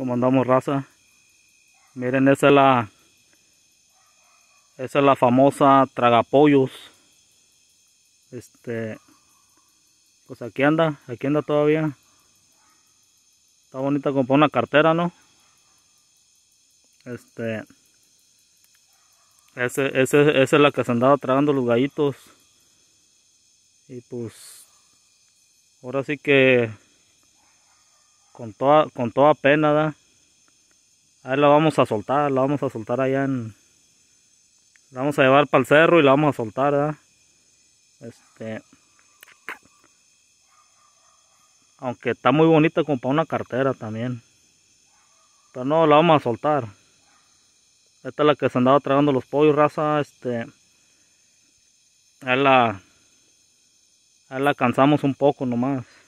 Como andamos, raza. Miren, esa es la famosa tragapollos. Pues aquí anda todavía. Está bonita como para una cartera, ¿no? Esa es la que se andaba tragando los gallitos. Y pues ahora sí que con toda pena, ¿da? Ahí la vamos a soltar allá la vamos a llevar para el cerro y la vamos a soltar, ¿da? Aunque está muy bonita como para una cartera también. Pero no, la vamos a soltar. Esta es la que se andaba tragando los pollos, raza. Ahí la cansamos un poco nomás.